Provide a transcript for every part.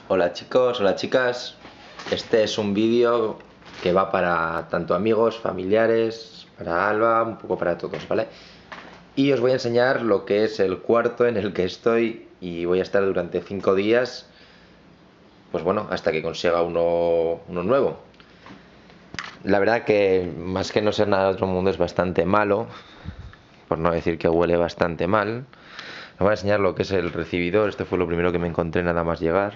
Hola chicos, hola chicas. Este es un vídeo que va para tanto amigos, familiares, para Alba, un poco para todos, ¿vale? Y os voy a enseñar lo que es el cuarto en el que estoy y voy a estar durante 5 días, pues bueno, hasta que consiga uno nuevo. La verdad que más que no ser nada de otro mundo es bastante malo, por no decir que huele bastante mal. Os voy a enseñar lo que es el recibidor. Este fue lo primero que me encontré nada más llegar.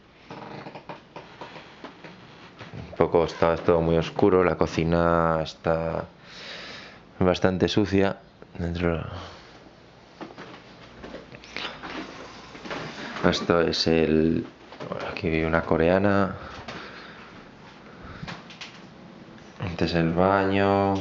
Un poco está todo muy oscuro, la cocina está bastante sucia. Dentro. Esto es el. Aquí vive una coreana. Este es el baño.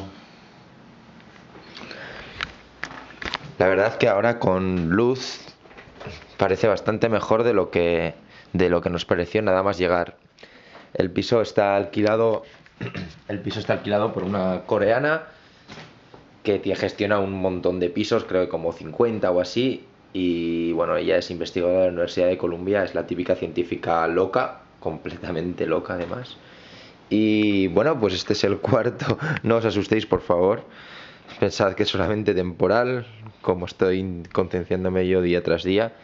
La verdad que ahora con luz parece bastante mejor de lo que nos pareció nada más llegar. El piso está alquilado. El piso está alquilado por una coreana que gestiona un montón de pisos, creo que como 50 o así. Y bueno, ella es investigadora de la Universidad de Columbia, es la típica científica loca, completamente loca además. Y bueno, pues este es el cuarto. No os asustéis, por favor. Pensad que es solamente temporal, como estoy concienciándome yo día tras día.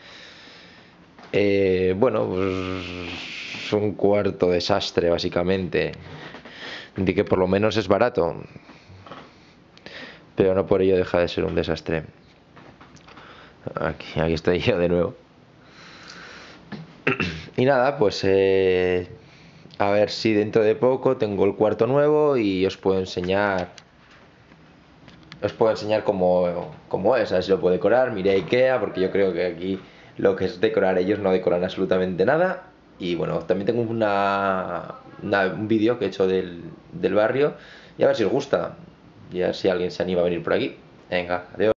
Bueno, pues es un cuarto desastre, básicamente. De que por lo menos es barato, pero no por ello deja de ser un desastre. Aquí estoy yo de nuevo. Y nada, pues a ver si dentro de poco tengo el cuarto nuevo y os puedo enseñar. Os puedo enseñar cómo es, a ver si lo puedo decorar. Miré a Ikea, porque yo creo que aquí lo que es decorar, ellos no decoran absolutamente nada. Y bueno, también tengo un vídeo que he hecho del barrio. Y a ver si os gusta. Y a ver si alguien se anima a venir por aquí. Venga, adiós.